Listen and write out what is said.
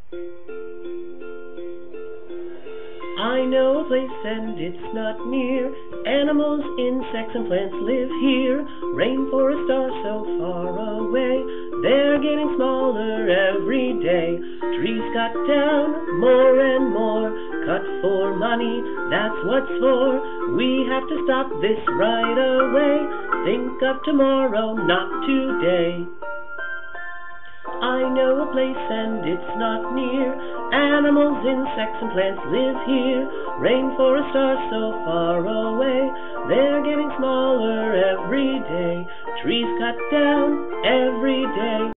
I know a place and it's not near. Animals, insects, and plants live here. Rainforests are so far away, they're getting smaller every day. Trees cut down more and more, cut for money, that's what's for. We have to stop this right away. Think of tomorrow, not today. I know a place and it's not near. Animals, insects, and plants live here. Rainforests are so far away, they're getting smaller every day. Trees cut down every day.